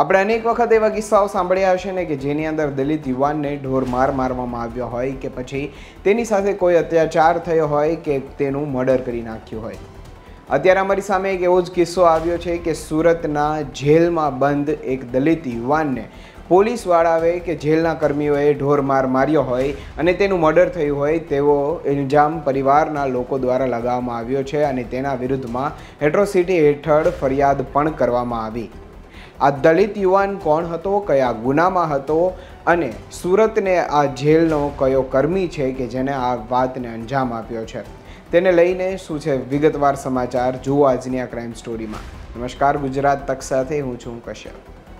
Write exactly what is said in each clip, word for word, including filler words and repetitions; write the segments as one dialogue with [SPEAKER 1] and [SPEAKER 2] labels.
[SPEAKER 1] આપણે અનેક વખત એવા કિસ્સાઓ સાંભળ્યા હશે ને કે જેની અંદર દલિત યુવાનને ઢોર માર મારવામાં આવ્યો હોય કે પછી તેની સાથે કોઈ અત્યાચાર થયો હોય કે તેનું મર્ડર કરી નાખ્યું હોય. અત્યારે અમારી સામે એક એવો જ કિસ્સો આવ્યો છે કે સુરતના જેલમાં બંધ એક દલિત યુવાનને પોલીસવાળાએ કે જેલના કર્મીઓએ ઢોર માર માર્યો હોય અને તેનું મર્ડર થયું હોય તેવો ઇલ્ઝામ પરિવારના લોકો દ્વારા લગાવવામાં આવ્યો છે અને તેના વિરુદ્ધમાં એટ્રોસિટી હેઠળ ફરિયાદ પણ કરવામાં આવી. આ દલિત યુવાન કોણ હતો, કયા ગુનામાં હતો અને સુરતને આ જેલનો કયો કર્મી છે કે જેને આ વાતને અંજામ આપ્યો છે, તેને લઈને શું છે વિગતવાર સમાચાર જુઓ આજની આ ક્રાઇમ સ્ટોરીમાં. નમસ્કાર, ગુજરાત તક સાથે હું છું કશ્યપ.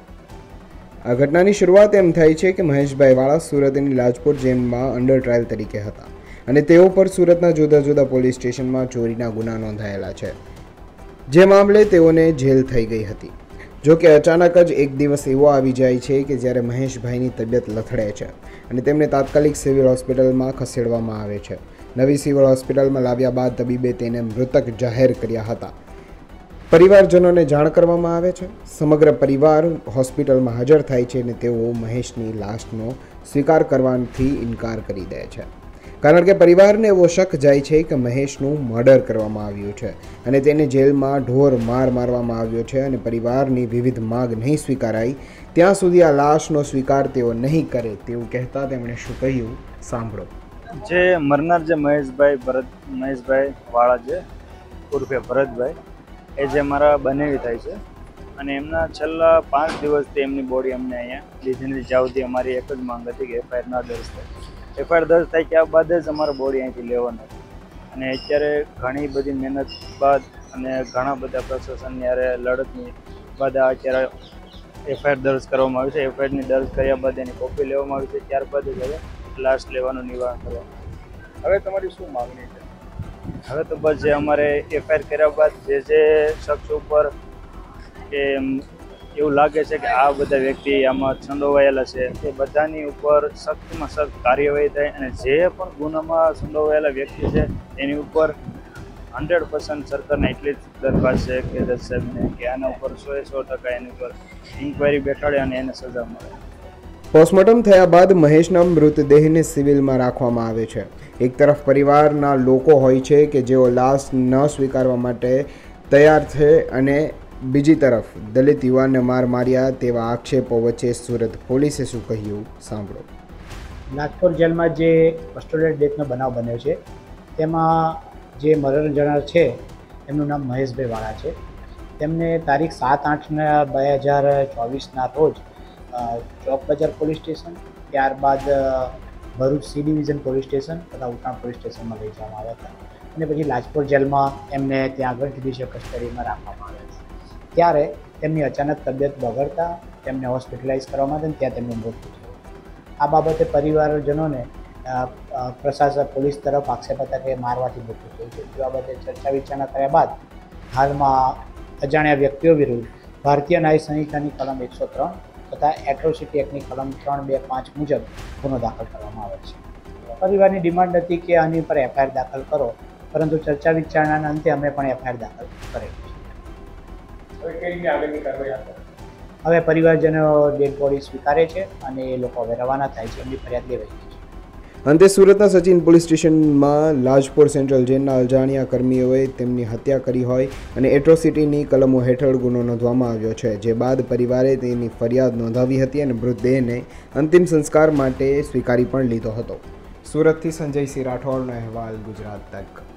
[SPEAKER 1] આ ઘટનાની શરૂઆત એમ થાય છે કે મહેશભાઈ વાળા સુરતની લાજપોર જેલમાં અંડર ટ્રાયલ તરીકે હતા અને તેઓ પર સુરતના જુદા જુદા પોલીસ સ્ટેશનમાં ચોરીના ગુના નોંધાયેલા છે, જે મામલે તેઓને જેલ થઈ ગઈ હતી. જો કે અચાનક જ એક દિવસ એવો આવી જાય છે કે જ્યારે મહેશભાઈની તબિયત લથડે છે અને તેમને તાત્કાલિક સિવિલ હોસ્પિટલમાં ખસેડવામાં આવે છે. નવી સિવિલ હોસ્પિટલમાં લાવ્યા બાદ તબીબે તેને મૃતક જાહેર કર્યા હતા. પરિવારજનોને જાણ કરવામાં આવે છે. સમગ્ર પરિવાર હોસ્પિટલમાં હાજર થાય છે અને તેઓ મહેશની લાશનો સ્વીકાર કરવાથી ઇનકાર કરી દે છે, કારણ કે પરિવારને એવો શક જાય છે કે મહેશનું મર્ડર કરવામાં આવ્યું છે અને તેને જેલમાં ઢોર માર મારવામાં આવ્યો છે અને પરિવારની વિવિધ માગ નહીં સ્વીકારાય ત્યાં સુધી આ લાશનો સ્વીકાર તેઓ નહીં કરે તેવું કહેતા તેમણે શું કહ્યું સાંભળો.
[SPEAKER 2] જે મરનાર જે મહેશભાઈ ભરત મહેશભાઈ વાળા છે ઉર્ફે ભરતભાઈ, એ જે મારા બનેવી થાય છે અને એમના છેલ્લા પાંચ દિવસથી એમની બોડી અમને અહીંયા લીધી નથી. જ્યાં સુધી અમારી એક જ માંગ હતી કે એફઆઈઆર ના દર્જ થાય. એફઆઈઆર દર્જ થાય ત્યાર બાદ જ અમારે બોડી અહીંથી લેવાના હતી અને અત્યારે ઘણી બધી મહેનત બાદ અને ઘણા બધા પ્રશાસનની હારે લડતની બાદ અત્યારે એફઆઈઆર દર્જ કરવામાં આવી છે. એફઆઈઆરની દર્જ કર્યા બાદ એની કોપી લેવામાં આવી છે. ત્યારબાદ જ હવે લાશ લેવાનું નિવારણ કરવામાં.
[SPEAKER 3] હવે તમારી શું માગણી છે?
[SPEAKER 2] હવે તો બસ જે અમારે એફઆઈઆર કર્યા બાદ જે જે શખ્સ ઉપર કે એવું લાગે છે કે આ બધા વ્યક્તિ આમાં સંડોવાયેલા છે એ બધાની ઉપર સખ્તમાં સખ્ત કાર્યવાહી થાય અને જે પણ ગુનામાં સંડોવાયેલા વ્યક્તિ છે એની ઉપર હંડ્રેડ પર્સન્ટ સરકારને એટલી જ દરખાસ્ત છે કે જજ સાહેબને કે આના ઉપર સો એ સો ટકા એની ઉપર ઇન્ક્વાયરી બેઠાડે અને એને સજા મળે.
[SPEAKER 1] પોસ્ટમોર્ટમ થયા બાદ મહેશના મૃતદેહને સિવિલમાં રાખવામાં આવે છે. એક તરફ પરિવારના લોકો હોય છે કે જેઓ લાશ ન સ્વીકારવા માટે તૈયાર છે અને બીજી તરફ દલિત યુવાનને માર માર્યા તેવા આક્ષેપો વચ્ચે સુરત પોલીસે શું કહ્યું સાંભળો.
[SPEAKER 4] લાજપોર જેલમાં જે કસ્ટોડિયલ ડેથનો બનાવ બન્યો છે તેમાં જે મર્ડર જનાર છે એમનું નામ મહેશભાઈ વાળા છે. તેમને તારીખ સાત આઠના બે હજાર ચોવીસના રોજ ચોક બજાર પોલીસ સ્ટેશન, ત્યારબાદ Bharuch C division police station તથા ઉત્તરાયણ પોલીસ સ્ટેશનમાં લઈ જવામાં આવ્યા હતા અને પછી લાજપોર જેલમાં એમને ત્યાં આગળ જ્યુડિશિયલ કસ્ટડીમાં રાખવામાં આવ્યા હતા. ત્યારે તેમની અચાનક તબિયત બગડતા તેમને હોસ્પિટલાઇઝ કરવામાં આવી ત્યાં તેમનું મૃત્યુ થયું. આ બાબતે પરિવારજનોને પ્રશાસન પોલીસ તરફ આક્ષેપ હતા કે મારવાથી મૃત્યુ થયું છે. તે બાબતે ચર્ચા વિચારણા કર્યા બાદ હાલમાં અજાણ્યા વ્યક્તિઓ વિરુદ્ધ ભારતીય ન્યાય સંહિતાની કલમ એકસો ત્રણ તથા એટ્રોસિટી એક્ટની કલમ ત્રણ બે પાંચ મુજબ ગુનો દાખલ કરવામાં આવે છે. પરિવારની ડિમાન્ડ હતી કે આની પર એફઆઈઆર દાખલ કરો, પરંતુ ચર્ચા વિચારણાના અંતે અમે પણ એફઆઈઆર દાખલ કરેલી છે.
[SPEAKER 3] હવે કઈ રીતે આગળની કાર્યવાહી આપો?
[SPEAKER 4] હવે પરિવારજનો ડેડ બોડી સ્વીકારે છે અને એ લોકો હવે રવાના થાય છે, એમની ફરિયાદ લેવાઈ ગઈ છે.
[SPEAKER 1] અંતે સુરતના સચિન પોલીસ સ્ટેશનમાં લાજપોર સેન્ટ્રલ જેલના અજાણ્યા કર્મીઓએ તેમની હત્યા કરી હોય અને એટ્રોસિટીની કલમો હેઠળ ગુનો નોંધવામાં આવ્યો છે, જે બાદ પરિવારે તેની ફરિયાદ નોંધાવી હતી અને મૃતદેહને અંતિમ સંસ્કાર માટે સ્વીકારી પણ લીધો હતો. સુરતથી સંજયસિંહ રાઠોડનો અહેવાલ, ગુજરાત તક.